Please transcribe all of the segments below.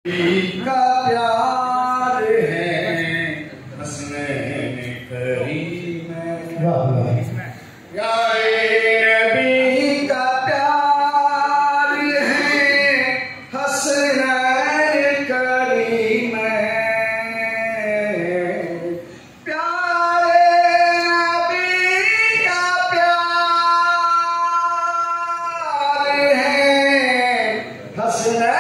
का प्यार है हसनैन करीम यारे नबी का प्यार है हसनैन करीम प्यारे नबी का प्यार है हसनैन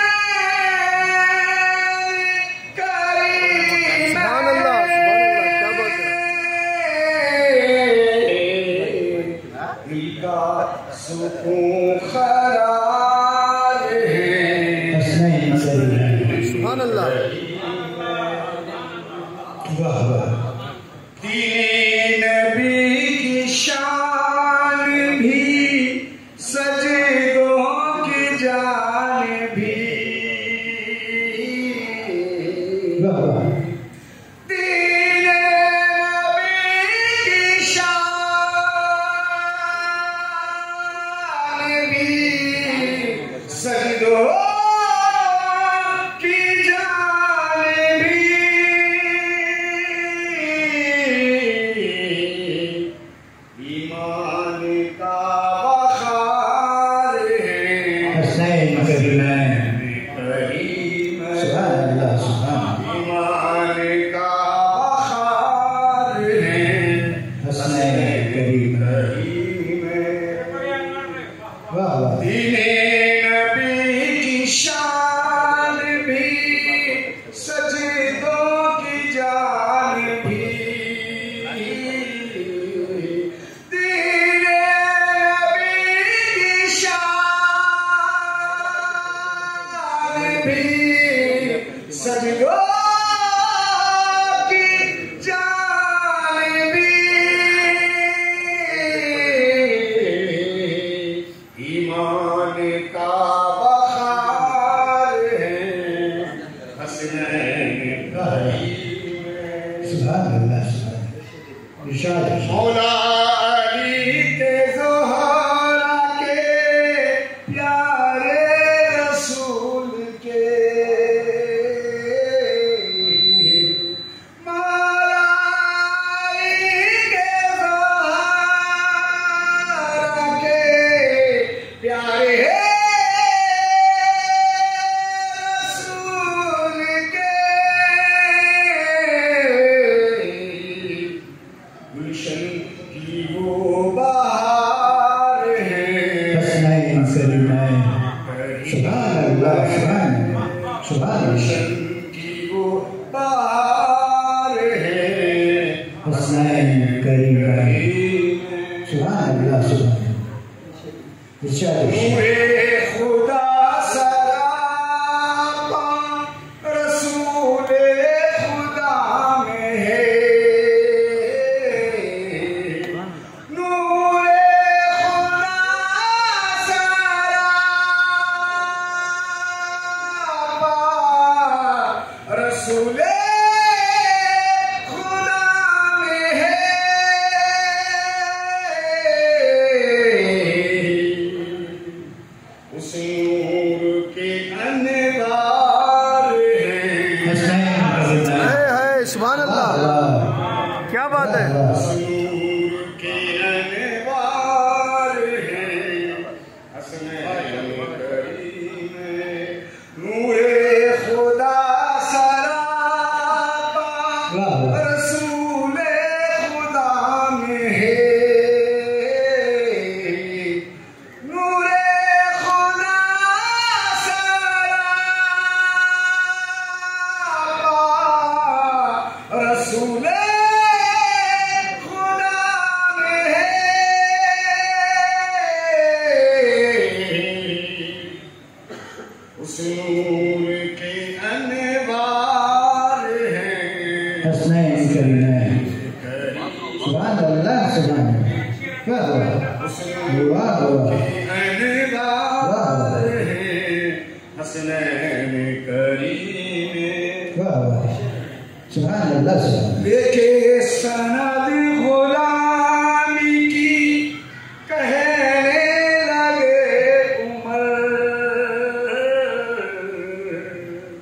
सुकून करार है सुभान अल्लाह। वाह वाह। दीन नबी की शान भी सजदों की जान भी वाह वाह। सजदों की जान भी ईमान का बखार है हसनैन करीम सुभान अल्लाह सुभान। ईमान का बखार है हसनैन करीम वाह वाह। शान भी सजदों की जान भी दीन नबी की शान भी सजदों की जान भी ईमान का मौला अली के ज़ोहरा के प्यारे रसूल के मौला अली के ज़ोहरा के प्यारे गुलशन की वो बहार है हसनैन करीम सुभान अल्लाह सुभान सुभान। गुलशन की वो बहार है हसनैन करीम सुभान अल्लाह सुभान। नूरे खुदा सरापा रसूले खुदा में है रसूले खुदा में है उस नूर के अनवार है सुभान अल्लाह। क्या बात है। उस नूर के अनवार है हसनैन करीम नूरे खुदा रसूले खुदा में है नूरे खुदा सरापा रसूले खुदा में है उस नूर के अनवार हसनैन करीम सुभान अल्लाह सुभान वाह वाह वाह हसनैन करीम वाह सुभान अल्लाह सुभान। लेके सनद गुलामी की कहने लगे उमर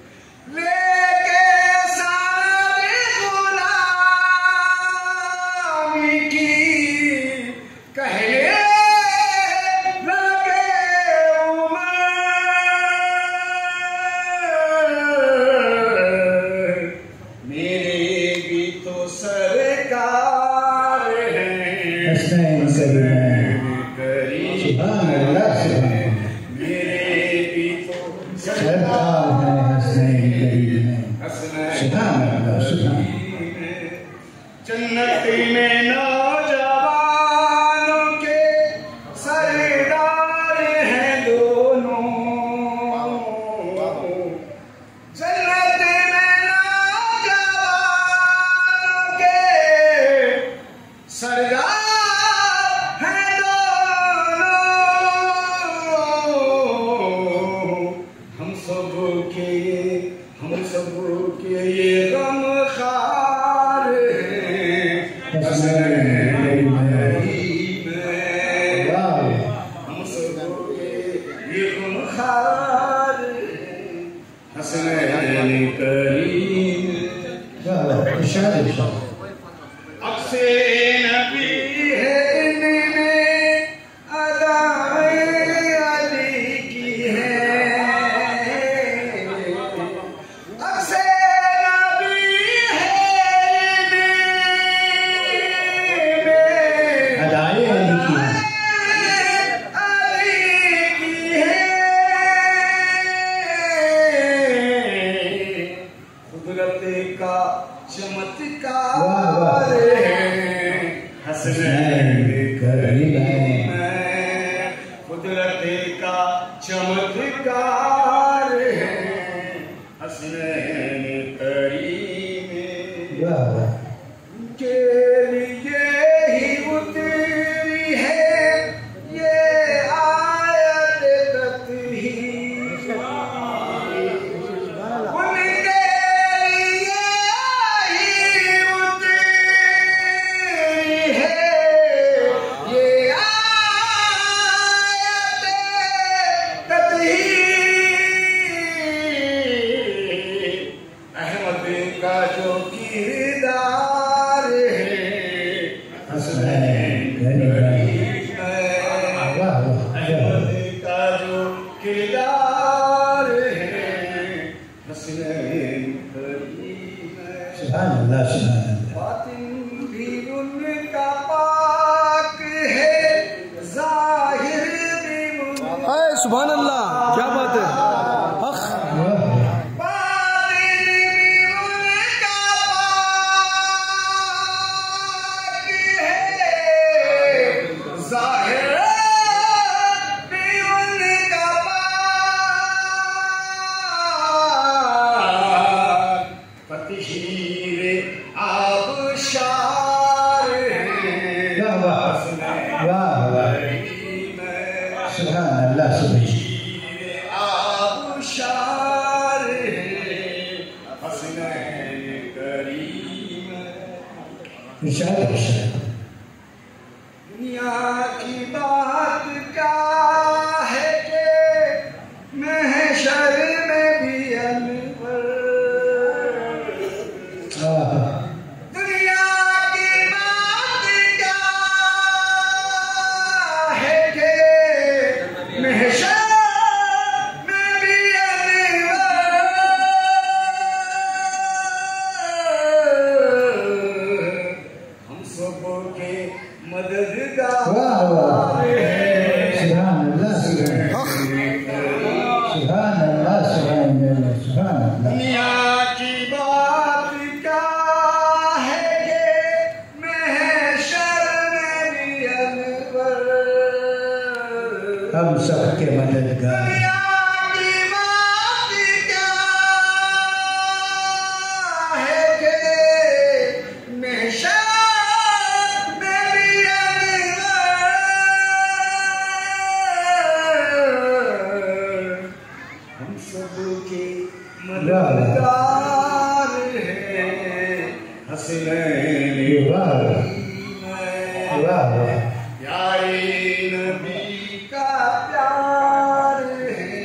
लाल है हसनैन करीम है। सुभान अल्लाह सुभान। जन्नत में नौजवानों के सरदार हैं दोनों। जन्नत में नौजवानों के सरदार हैं दोनों। हम सब के ये गम खार हैं। हसनैन करीम है। हम सब के ये गम खार हैं। हसनैन करीम। अक्से नबी है इनमें अदाए अली की है। अक्से नबी है इनमें अदाए अली की है। अली की है। कुदरत का चमत्कार है। हसनैन करीम है। कुदरत का चमत्कार है। हसनैन करीम के लिए ही उतरी है ये आयत तत्हीर। उनके लिए ही उतरी है ये आयत तत्हीर। अहमद का जो किरदार है। हसनैन करीम है। अहमद का जो किरदार है। हसनैन करीम है। सुभान अल्लाह सुभान अल्लाह। बातिन भी उनका पाक है। जाहिर भी उनका हाय सुभान अल्लाह, क्या बात है। अख बातिन भी उनका पाक है। जाहिर भी उनका पाक। फतहीर आबशार है। वाह वाह वाह वाह। सुभान अल्लाह सुभान। आबशार है। हसनैन करीम है। इरशाद इरशाद। दुनिया की बात क्या है कि महशर में भी अनवर। दुनिया की बात क्या है कि महशर में भी अनवर। हम सब के मददगार वाह वाह। हैं। सुभान अल्लाह सुभान सुभान अल्लाह सुभान अल्लाह सुभान अल्लाह। दुनिया की बात क्या है कि महशर में भी अनवर। हम सबके मददगार। दुनिया की बात क्या है कि महशर में भी अनवर। हम सब के मददगार हैं। हसनैन वाह करीम है। वाह वाह। प्यारे नबी का प्यार है।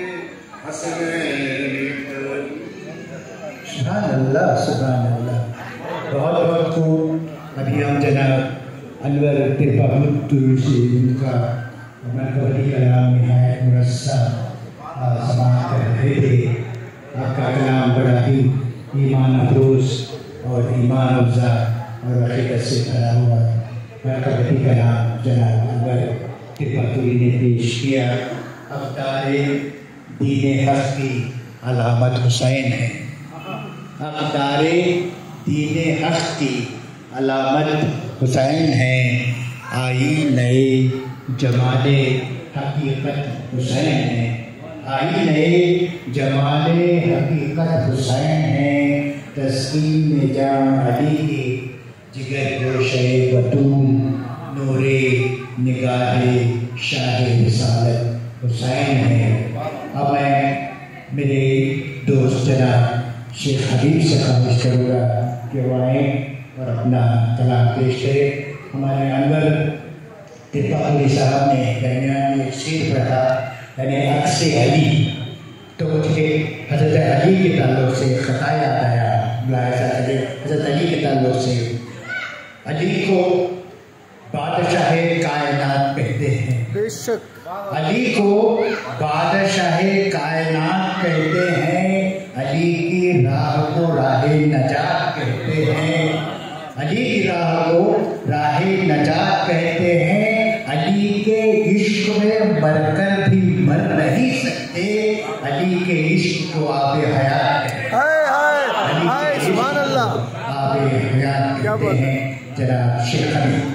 हसनैन करीम। सुभान अल्लाह सुभान अल्लाह। बहुत बहुत खूब। अभी हम जनाब अनवर तिरपामुत्तु से उनका मरकबती कलाम है मुरस्सा समाप्त कर रहे थे। आपका कलाम बड़ा ही ईमान अफरोज और ईमान अफजा और हकीकत से भरा हुआ मरकबती कलाम जनाब अनवर तिरपातुरी ने पेश किया। अवतारे दीन हक की अलामत हुसैन है। अक़दारे दीन हक़ की अलामत हुसैन है। आई नए जमाले हकीकत हुसैन है। आई नए जमाले हकीकत हुसैन है। तस्कीन में जान अली के जिगर गोशे बतूल नूरे निगाहे शाह रिसालत हुसैन है। अब मैं मेरे दोस्त जनाब शेख हबीब से ख्वाहिश करूँगा कि वो आए और अपना कलाम पेश करें। हमारे अनवर तिरपाली साहब ने दरमियान में एक शेर पढ़ा, यानी अक्स अली, तो मुझे हज़रत अली के ताल्लुक़ से ख़ता याद आया। हज़रत अली के ताल्लुक़ से, अली को बादशाह कायनात कहते हैं। बेशक अली को बादशाह कायनात कहते हैं। अली की राह को राहे नजात कहते हैं। अली की राह को राहे नजात कहते हैं। अली के इश्क में मरकर भी मर नहीं सकते। अली के इश्क को आबे हयात कहते हैं। सुभान अल्लाह, आबे हयात कहते हैं। जनाब शेख हबीब।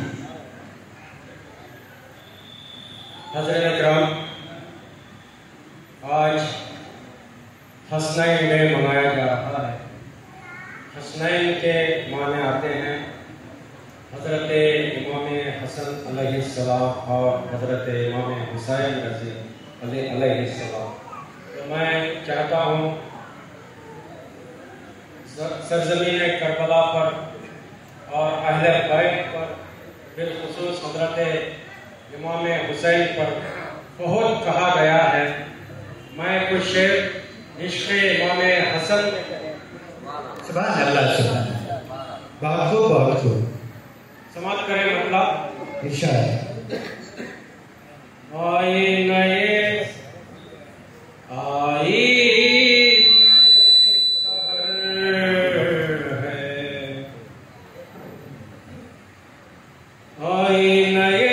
हज़रत इकराम, आज हसनैन डे मनाया जा रहा है। हसनैन के माने आते हैं हज़रत इमाम हसन अलैहिस्सलाम और हज़रत इमाम हुसैन अलैहिस्सलाम। तो मैं चाहता हूँ सरज़मीन करबला पर और अहले बैत पर, बिलखुसूस हज़रत इमाम हुसैन पर बहुत कहा गया है। मैं कुछ शेर इश्क़ इमाम हसन सुभान अल्लाह, सुभान बहुत खूब समाप्त करें। मतलब इरशाद। आई नए सहर है, आई नए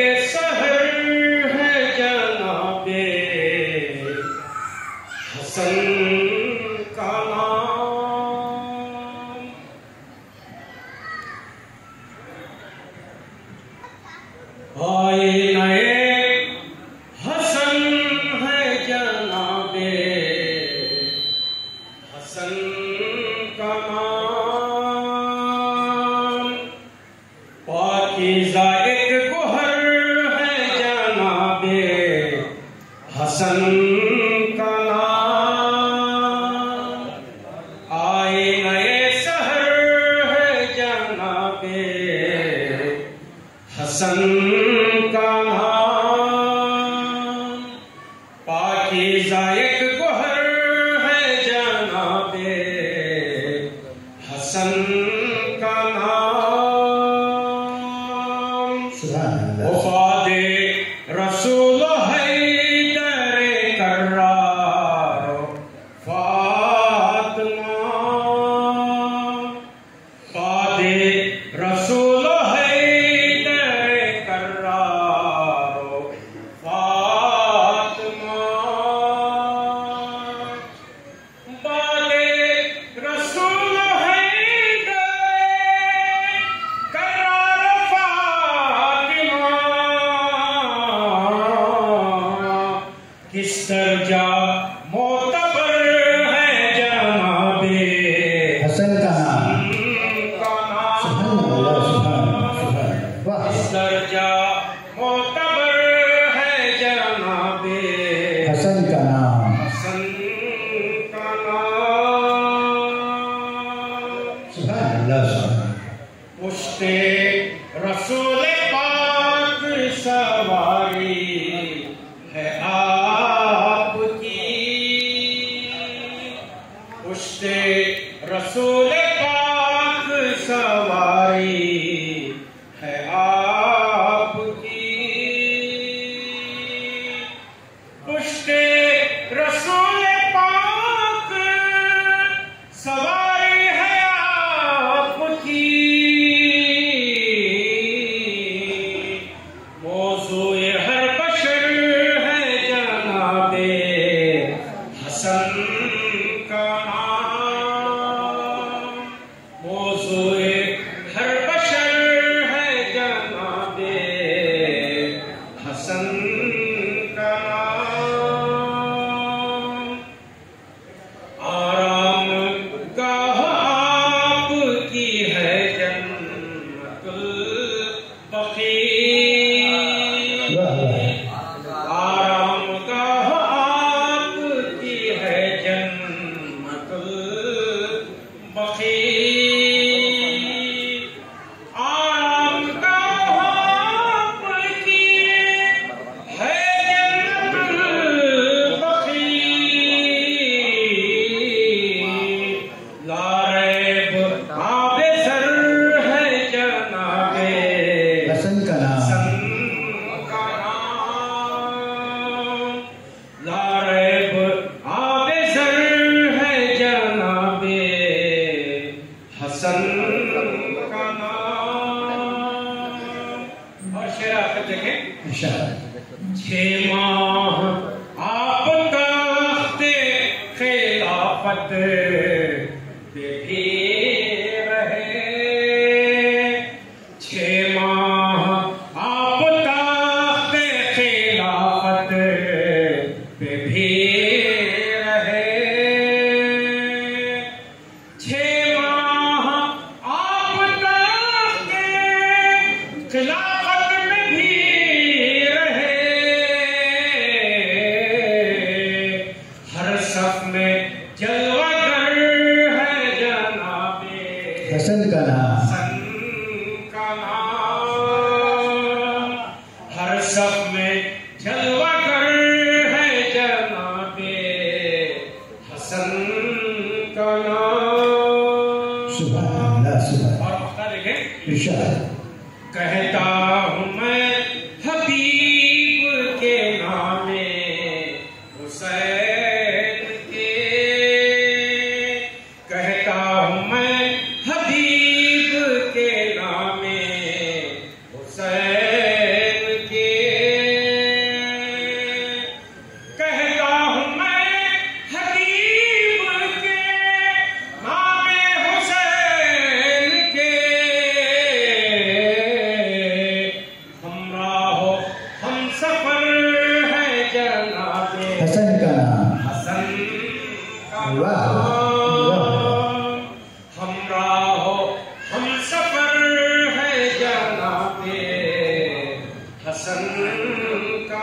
हसन का नाम। आए नए हसन है जनाबे हसन का नाम। पाकीज़ा एक गोहर है जनाबे हसन का नाम। आए नए सहर है जनाबे हसन का नाम। पाकीज़ा एक गोहर है जनाबे हसन का नाम। वफ़ादे रसूल है रसूल है तेरे करारो फातिमा। बादे रसूल है तेरे करारो फातिमा। किस दर्जा मोतबर है जनाबे हसन का नाम। दर्जा मोतबर है जनाबे हसन का नाम। हसन का नाम। सुभान अल्लाह। पुश्ते रसूल पाक सवारी है आपकी। पुश्ते रसूल पाक सवारी है आपकी। पुश्ते रसूल पाक सवारी है आपकी। मौज़ूए हर बशर है जनाबे हसन का नाम मौज़ूए हर बशर है जनाबे हसन का नाम। आराम गाह आपकी है जन्नतुल बकी। आराम गाह आपकी है जन्नतुल बकी। आराम गाह आपकी है जन्नतुल बकी। ला रैब आबे सर है जनाबे हसन का नाम। हसन का नाम। ला रैब आबे सर है जनाबे हसन का नाम। और शेर आकर देखें। इशारा। 6 माह आप ताख्ते खिलाफत पे भी रहे। 6 माह आप ताख्ते खिलाफत पे भी रहे। 6 माह आप ताख्ते खिलाफत में भी रहे। हर सफ में जलवागर है जनाबे हसन का नाम। हसन का नाम। हर सफ में जलवागर है जनाबे हसन का नाम। सुभान अल्लाह सुभान। और मक्ता देखें। इशारा। कहता हूँ मैं हबीब के नामे हुसैन के। कहता हूँ मैं हबीब के नामे हुसैन के। कहता हूँ मैं हबीब के नामे हुसैन के। हमराहो हम सफर है जनाबे हसन का नाम। हसन का वाह, नाम। वाह। हमराहो हम सफर है जनाबे हसन का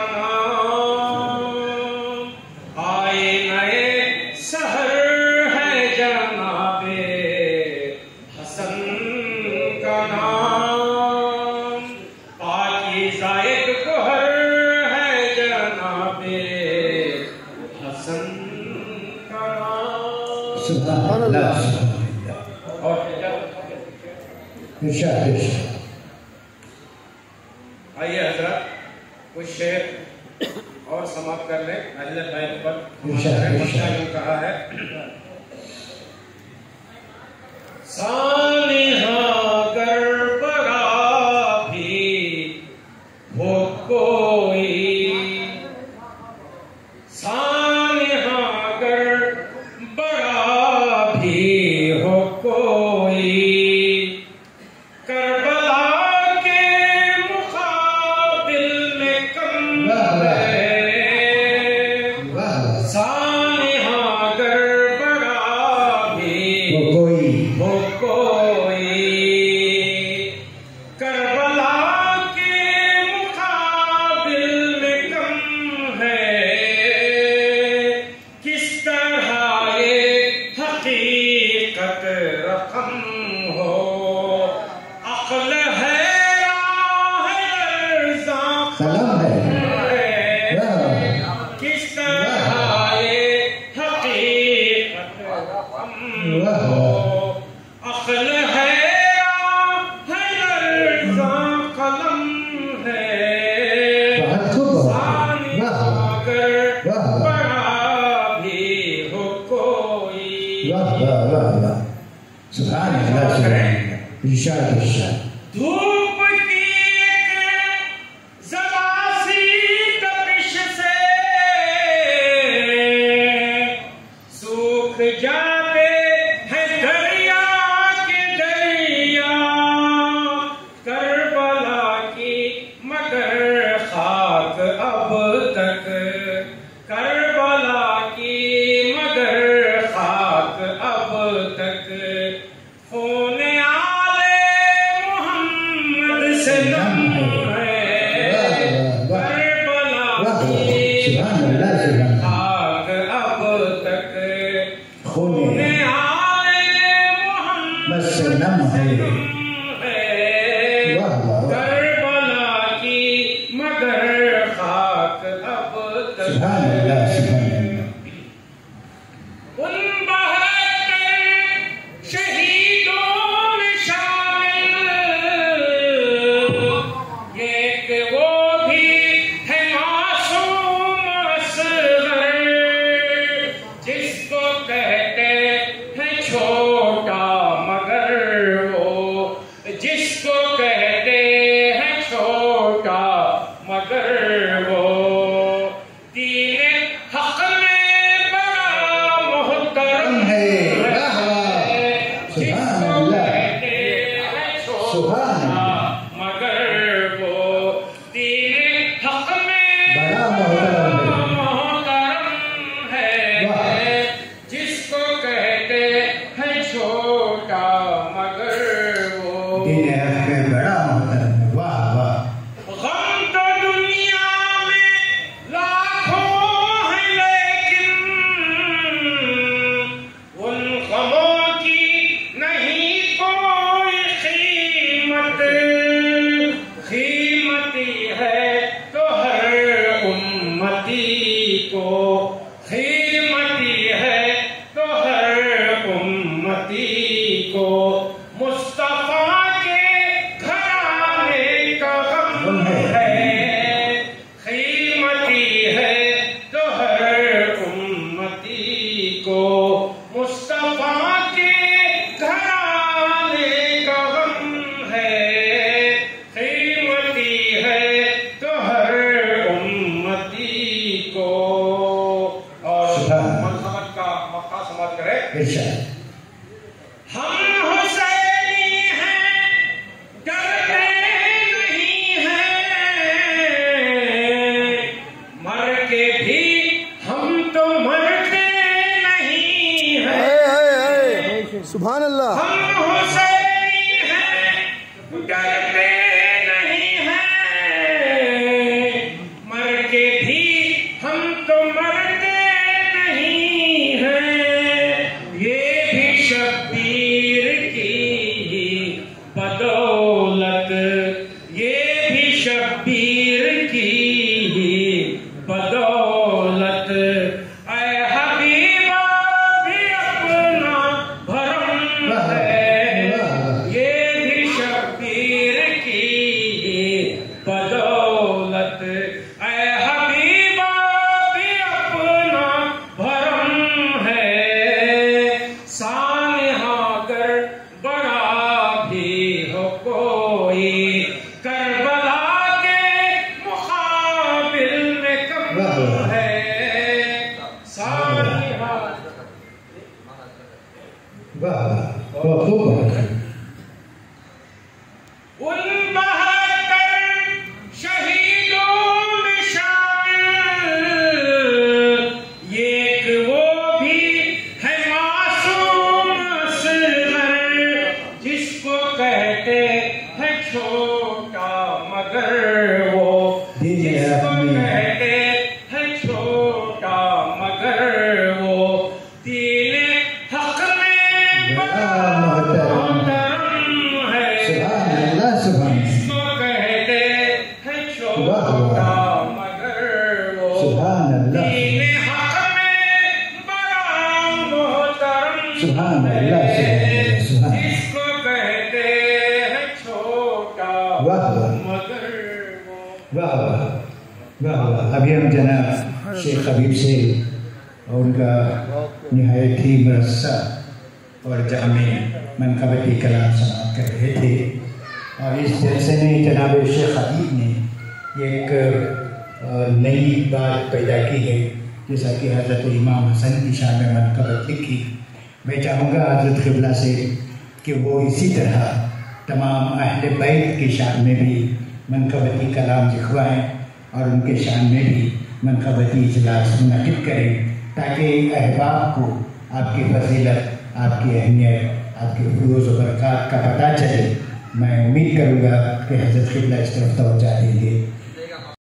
नाम। आए नए सहर है जनाबे हसन का नाम। पाकीज़ा एक गोहर है जनाबे हसन का नाम। सुभान अल्लाह सुभान अल्लाह। और क्या? इशारा इशारा। आइए हजरत कुछ शेर और समाप्त कर लें। अहले बैत पर इंशाअल्लाह, हमारे इंशाअल्लाह। यूं कहा है। सानिहा गड़बड़ा भी हो कोई। सानिहा गड़बड़ा भी हो कोई। करबला के मुकाबिल में कम वाह, वाह। है। वाह। सानिहा गड़बड़ा भी वो कोई। हो कोई। करबला के मुकाबिल में कम है। किस तरह ये हकीकत रकम हो। अक्ल है राह अर्ज़ां कलम है। वाह। किस तरह ये हकीकत रकम वाह। हो। अक्ल है राह अर्ज़ां कलम है। बहुत खूब। वाह। अगर वाह। बड़ा भी हो कोई। वाह वाह वाह वाह। सुभान अल्लाह सुभान अल्लाह। इशारा इशारा। धूप की एक ज़रा-सी तपिश से सूख जाते हैं दरिया के दरिया करबला की मगर खाक अब तक करबला की मगर खाक अब तक खून आले मोहम्मद से नम है करबला की खाक अब तक खून आले मोहम्मद से नम है करबला की मगर खाक अब तक उन 72 शहीदों में शामिल एक वो भी है मासूम असगर जिसको कहते हैं छोटा मगर वो जिसको कहते हैं छोटा मगर वो दीन हक में बड़ा मोहतरम है जिसको कहते हैं छोटा मगर वो दीन हक में बड़ा मोहतरम है जिसको कहते हैं छोटा मगर वो दीन हक में बड़ा मोहतरम है। वाह वाह। गम तो दुनिया में लाखों हैं लेकिन उन गमों की नहीं कोई कीमत कीमती है तो हर उम्मती को कीमती है तो हर उम्मती को मुस्तफा के घराने का गम है कीमती है तो हर उम्मती को मुस्तफा के घराने का गम है कीमती है तो हर उम्मती को। और मजहब का मक्का समाप्त करें। इरशाद। हम हुसैनी हैं डरते नहीं हैं मर के भी हम तो मरते नहीं हैं सुभान अल्लाह। हम हुसैनी हैं डरते नहीं हैं मर के भी हम तो मरते नहीं हैं ये भी शब्बीर की बदौलत ये भी शब्बीर की बदौलत ऐ हबीबा भी अपना भरम है ये भी शब्बीर की बदौलत ऐ हबीबा भी अपना भरम है सानिहा गर बड़ा भी हो कोई करबला के मुकाबिल में कम है सानिहा वाह वाह खूब है। उन 72 शहीदों में शामिल एक वो भी है मासूम असगर जिसको कहते हैं छोटा मगर वो जिसको कहते हैं छोटा मगर वो दीन हक में बड़ा मोहतरम है सुभान अल्लाह सुभान। जिसको कहते हैं छोटा मगर वो सुभान अल्लाह। दीन हक में बड़ा मोहतरम सुभान अल्लाह है सुभान। जिसको कहते हैं छोटा वाह वाह मगर वो वाह वाह वाह वाह। अभी हम जनाब शेख हबीब से और उनका निहायत ही मरस्सा और जामे मनकबती कलाम समाप्त कर रहे थे और इस जलसे में जनाब शेख हबीब ने एक नई बात पैदा की है जैसा कि हज़रत इमाम हसन की शान में मनकबत लिखी मैं चाहूँगा हज़रत क़िबला से कि वो इसी तरह तमाम अहले बैत की शान में भी मनक़बती कलाम लिखवाएँ और उनके शान में भी मनक़बती इजलास मुनक़िद करें, ताकि अहबाब को आपकी फजीलत, आपकी अहमियत, आपके फूज़ व बरक़ात का पता चले। मैं उम्मीद करूँगा कि हज़रत क़िबला इस तरफ तवज्जो देंगे।